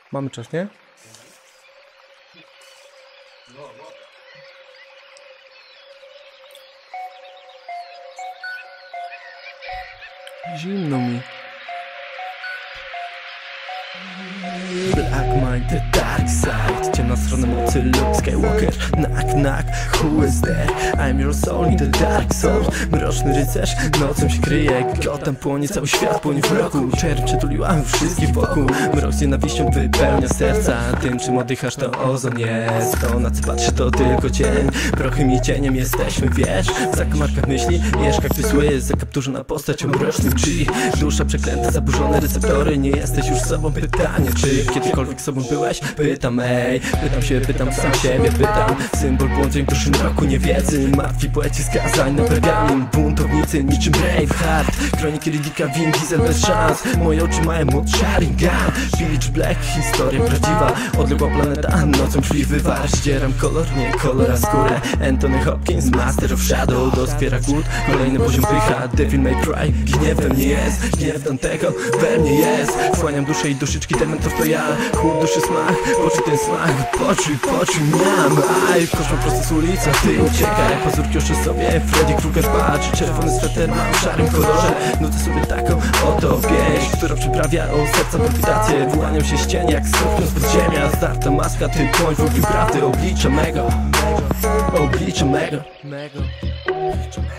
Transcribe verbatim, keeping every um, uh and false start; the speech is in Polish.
Mamy czas, nie? Zimno mi. Black Mind, the dark side. Ciemna strona mocy, Luke Skywalker. Knock, knock, who is there? I'm your soul in the dark soul. Mroczny rycerz, nocą się kryje. Gotham płonie, cały świat płonie w mroku. Czerń przytuliła wszystkich wokół. Mrok z nienawiścią wypełnia serca. Tym czym oddychasz to ozon jest. To na co patrzy to tylko cień. Prochem i cieniem jesteśmy, wiesz. W zakamarkach myśli mieszka ktoś zły. Zakapturzona postać o mrocznym drzwi. Dusza przeklęta, zaburzone receptory. Nie jesteś już sobą, pytanie czy kiedykolwiek sobą byłeś? Pytam, ej, pytam się, pytam sam siebie, pytam. Symbol błądzeń w duszym roku niewiedzy. Martwi poeci skazań na pergamin. Buntownicy niczym Braveheart. Kroniki Riddicka, Vin Diesel bez szans. Moje oczy mają moc Sharingan. Village Black, historia prawdziwa. Odległa planeta, nocą drzwi wywar. Zdzieram kolor, nie kolor, a skórę. Anthony Hopkins, Master of Shadow. Doskwiera kult, kolejny poziom pycha. Devil May Cry, gniew we mnie jest. Gniew Dantego we mnie jest. Wchłaniam duszę i duszyczki, dementów to ja. Chłód duszy smak, poczuj ten smak. Poczuj, poczuj, miam. Aj, koszmar prosto z ulicy, ty uciekaj. Pazurki oszy sobie, Freddy Krueger patrz. Czerwony sweter mam w szarym kolorze. Nucę sobie taką oto pieśń, która przyprawia o serca palpitacje. Wyłaniam się z cieni jak słówką z podziemia. Zdarta maska, ty bądź wróg prawdy. Oblicza mego, oblicza mego, mego.